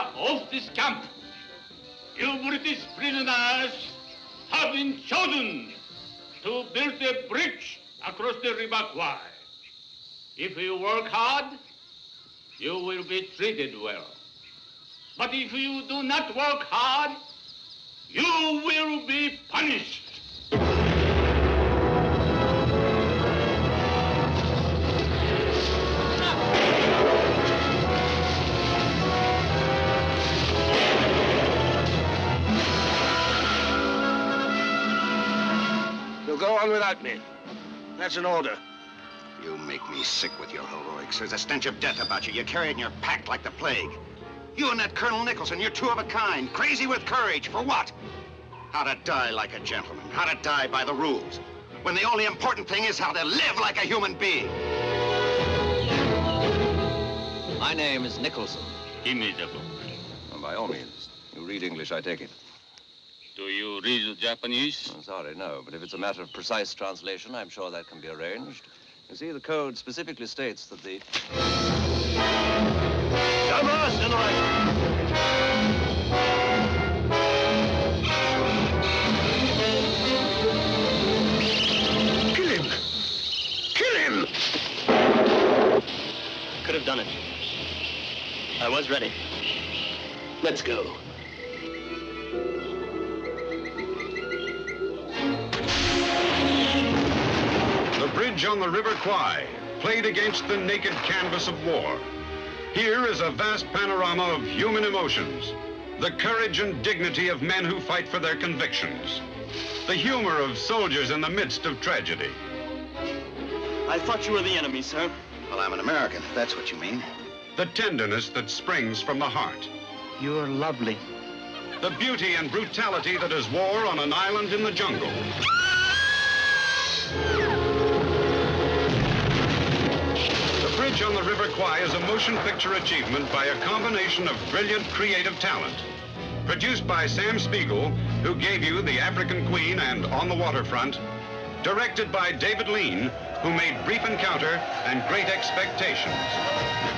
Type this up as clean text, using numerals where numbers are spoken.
of this camp. You British prisoners have been chosen to build a bridge across the river Kwai. If you work hard, you will be treated well. But if you do not work hard, you will be punished. You'll go on without me. That's an order. You make me sick with your heroics. There's a stench of death about you. You carry it in your pack like the plague. You and that Colonel Nicholson, you're two of a kind. Crazy with courage. For what? How to die like a gentleman. How to die by the rules. When the only important thing is how to live like a human being. My name is Nicholson. Give me the book. Well, by all means. You read English, I take it. Do you read Japanese? Oh, sorry, no. But if it's a matter of precise translation, I'm sure that can be arranged. You see, the code specifically states that the... Kill him! Kill him! Could have done it. I was ready. Let's go. The bridge on the River Kwai, played against the naked canvas of war. Here is a vast panorama of human emotions, the courage and dignity of men who fight for their convictions, the humor of soldiers in the midst of tragedy. I thought you were the enemy, sir. Well, I'm an American, if that's what you mean. The tenderness that springs from the heart. You're lovely. The beauty and brutality that is war on an island in the jungle. The Bridge on the River Kwai is a motion picture achievement by a combination of brilliant creative talent. Produced by Sam Spiegel, who gave you The African Queen and On the Waterfront. Directed by David Lean, who made Brief Encounter and Great Expectations.